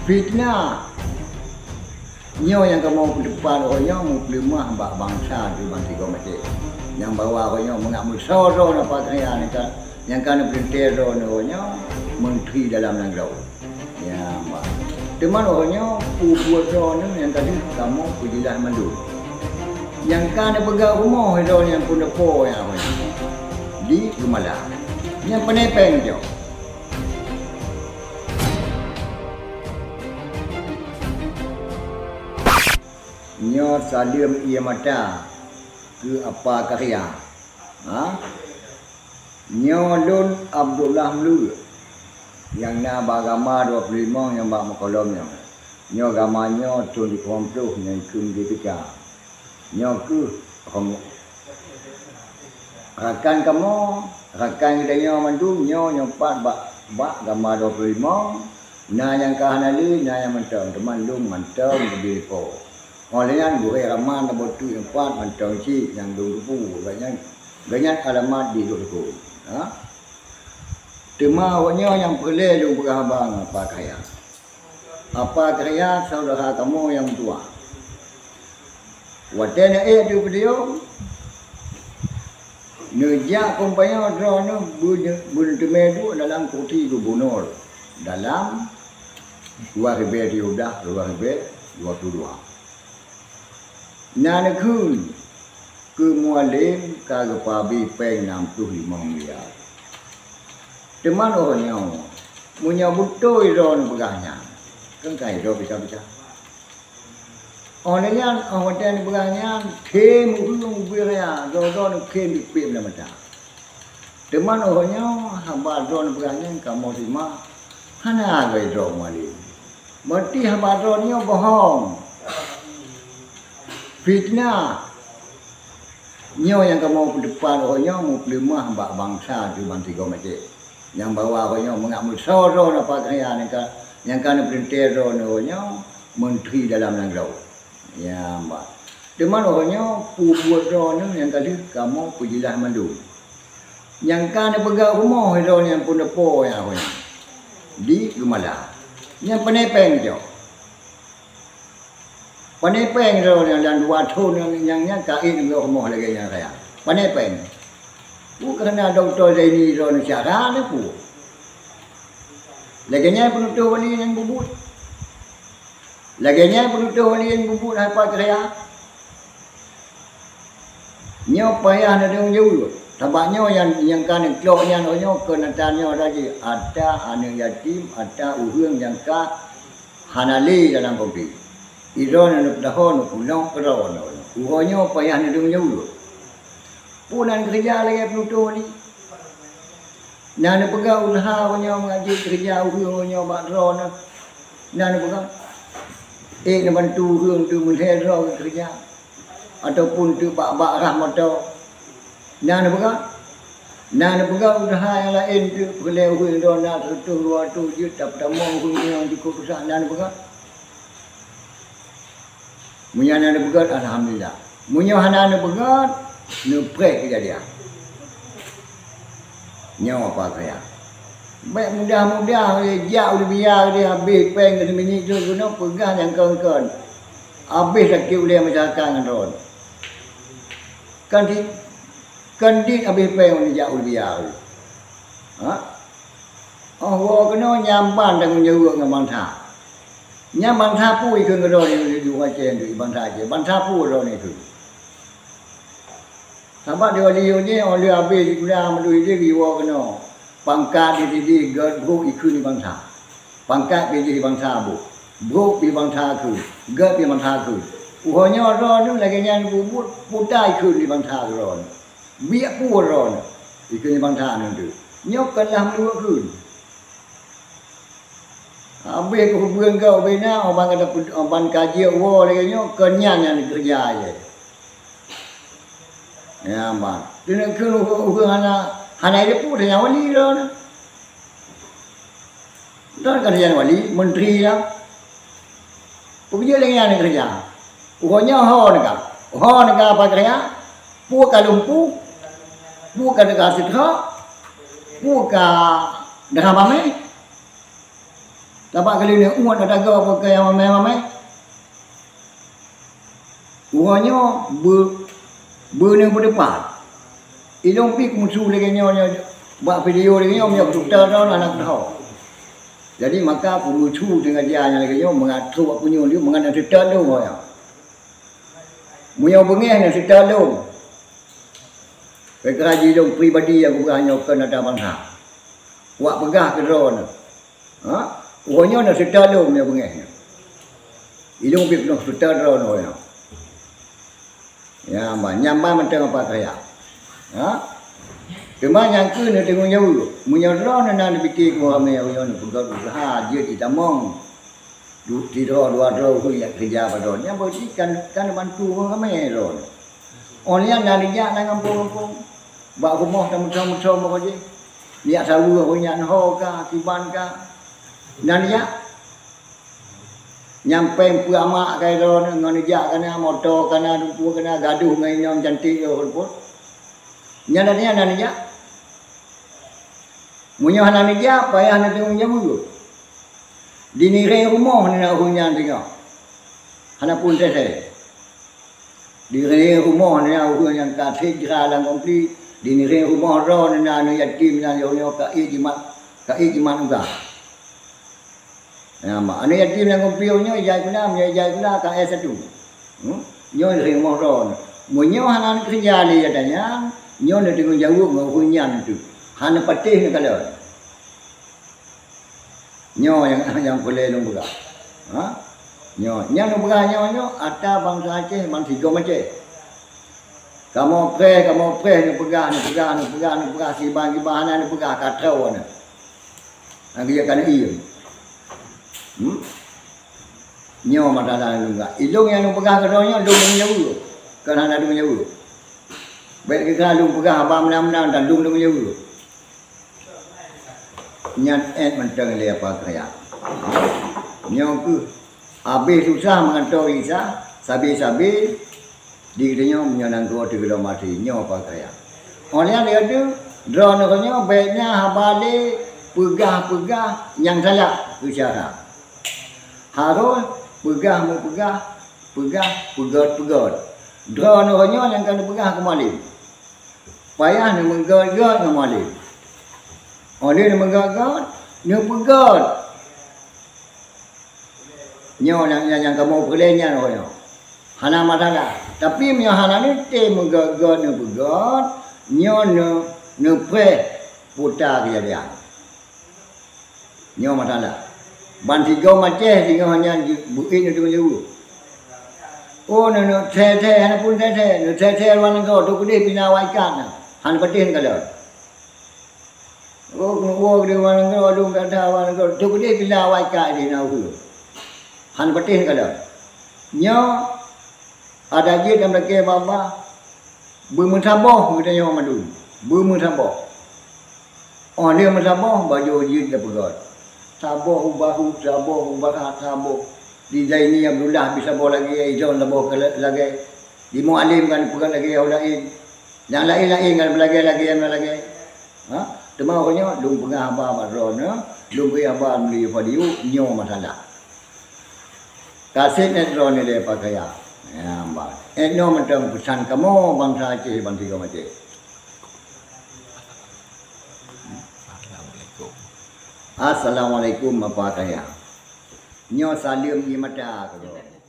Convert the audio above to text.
fitnah nyo yang kamu ke depan orangnya mau lemah mbak bangsa di bangsa kau macam yang bawa orangnya mengambil soro apa kaya ni kan yang kan berintero orangnya menteri dalam negara ya mbak teman orangnya buat orang yang tadi kamu pujilah malu yang kan pegang rumah itu yang pun depo yang di Gemala yang penepeng je nyo salim ia mata ke apa karya nyo lun Abdullah Mlu yang na bagama 25 yang bak makolomnya nyo gamanya tu di komploh yang kun di pika nyo ku rakan kamu rakan kita nyo mandu nyo pat bak gama 25 na yang kahanali na yang mantong teman lung mantong di po olehnya gue raman botu yang pat mantong si yang dulu banyak alamat di dulu tema awaknya yang boleh lu berabang apa kaya saudara kamu yang tua wadana di video nejak kumpanya drone bun temedu dalam kuti gubernur dalam 2022 Nanakun ke mualim kagak pabi peng 65 miliar. Teman orangnya punya butuh iron pegahnya. Kan kaya bisa. Orangnya orang pegahnya kem ulung beria, don kem dipim nama dah. Teman orangnya hamba don pegahnya kamu terima hana gay don mualim. Mati hamba donnya bohong. Fitnah nyo yang kamu ke depan orangnya mau lemah mbak bangsa di bangsa kau macam yang bawa orangnya mengambil soro apa kaya ni kan yang kan berintero orangnya menteri dalam negara ya mbak teman orangnya buat orang yang tadi kamu pujilah mandu yang kan pegang rumah orang yang pun depo yang orangnya di Gemala yang penepeng je Panepeng orang dan dua tahun yang kain ke rumah lagi yang saya. Panepeng. Bukan doktor ini orang cara ni pu. Laginya penutup wali yang bubut. Laginya penutup wali yang bubut apa kerja? Nyo payah nak dong jauh. Tabaknya yang kan keloknya nyo kenatannya lagi ada anak yatim, ada uhung yang ka hanali dalam kopi. Iron anak dahon pulang keron. Uhonya payah nak dong jauh. Pulang kerja lagi penutup ni. Nana pegang usaha punya mengaji kerja uhunya bakron. Nana pegang. Nak bantu uhuh tu menherau kerja. Ataupun tu bak rahmat tu. Nana pegang usaha yang lain tu boleh uhuh tu nak tu dua tu je tak tamu uhuh yang cukup usaha nana pegang. Munya nana begat alhamdulillah. Munya nana begat nuprek kerja dia. Nyawa apa kaya. Baik mudah-mudah jauh biar dia habis peng ke minit tu guna pegang yang kawan-kawan. Habis sakit boleh masyarakat dengan ron. Kan di habis peng jauh biar. Oh kena nyampan dengan jauh dengan bangsa. Nya bangsa pu ikut kedua ni dua cen tu bangsa je. Bangsa pu ro ni tu. Sampai dia ni oleh habis kuliah melalui dia riwa kena. Pangkat di bro ikut ni bangsa. Pangkat di bangsa bu. Bro di bangsa ku. Gad di bangsa ku. Uhonya ro ni lagi yang bubut putai ikut di bangsa ro. Biak pu ro. Ikut ni bangsa ni tu. Nyok kalah dua ku. Habis ke hubungan kau bina orang kata orang kaji awal lagi nyo kenyang yang kerja aje. Ya bang. Dia ke hubungan hana dia pun yang wali dah. Dan kerja wali menteri lah. Pergi lagi yang kerja. Pokoknya ho negara apa kerja? Pu kalumpu. Pu ka dekat sitra. Pu ka dengan pamai. Dapat kali ni uat ada daga apa ke yang mamai-mamai. Uanya ni berdepan. Ilong pi musuh lagi nyonya buat video lagi nyonya doktor dah anak tahu. Jadi maka musuh dengan dia yang lagi nyonya mengatur apa nyonya dia mengenai doktor tu ya. Munya bengih ni doktor tu. Pekaji dong pribadi yang bukan hanya kena ada bangsa. Buat pegah ke drone. Ha? Uanya nak sedar lu punya bengih. Ilung pi penuh sedar drone orang. Ya, nyambai mentang apa kaya. Ha? Cuma yang ke ni tengok jauh. Munya drone nak dipikir ko ame uanya ni pegah usaha dia ditamong. Dua drone tu yang kerja pada yang berarti kan bantu orang ame drone. Orang nak dia nak kampung-kampung. Bak rumah macam-macam apa je. Dia tahu orang ho ka, kiban ka. Dan dia nyampe puamak kai ro ngan dia kana motor kana dumpu kana gaduh ngai nyom cantik yo pun. Nyana dia dan dia. Munyo hanan dia payah nak tengok jamu. Di nire rumah ni nak hunyan tengok. Hana pun teh. Di nire rumah ni nak hunyan ka hijrah lang komplit. Di nire rumah ro ni nak yatim nak yo ka ijimat juga. Ya, mak anu yatim yang kompiunya jai guna ka S1. Nyo ring mohron. Munyo hanan kerja ni katanya, nyo ni dengan jauh ngau hunyan tu. Hana patih ni kalau. Nyo yang boleh nung buka. Ha? Nyo yang nung buka nyo ada bangsa Aceh, bangsa Tiga Aceh. Kamu pre ni pegah si bagi bahan ni pegah katrau ni. Anggi kan iya. Nyo madalah juga. Ilung yang lu pegah kedonya lu menjauh. Kerana lu menjauh. Baik kita lu pegah abang menang dan lu menjauh. Nyat mentang le apa kaya. Nyo ku habis susah mengantor isa, sabi di dia menyanang tua 3 kilo mati nyo apa kaya. Orang dia tu drone nya baiknya habale pegah yang salah bicara. Harus pegah. Drone orangnya yang kena pegah kembali. Payah ni menggat kembali. Dia ni menggat, ni pegat. Nyo yang kamu pelenya orangnya. Hana masalah. Tapi punya hana ni te menggat ni pegat. Nyo ni pre putar kejadian. Nyo masalah. Ban Tiga Aceh tinggal hanya buin itu jauh. Oh, no teh hana pun teh no teh wan ko tu kudi pina waikan. Han patin kalau. Oh di wan ko dum kata wan ko tu kudi pina waikan di nau. Han patin kalau. Nyo ada je dalam ke baba. Bermutaboh kita nyo madu. Bermutaboh. Oh dia mutaboh baju je dah pegat. Saboh ubahu saboh di Zaini Abdullah bisa bawa lagi Izon labo lagi di Mualim kan pegang lagi yang lain kan lagi yang lagi ha demau konyo lung pengah aba marona lung ke aba meli padiu nyo masalah kasih net drone le pakaya ya mbak no mentang pesan kamu bangsa Aceh bang Tiga Aceh. Assalamualaikum apa kaya. Nyo salim di mata ko.